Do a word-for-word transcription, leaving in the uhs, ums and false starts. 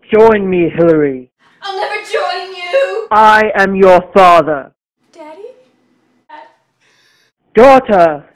Join me, Hillary. I'll never join you! I am your father. Daddy? Dad. Daughter!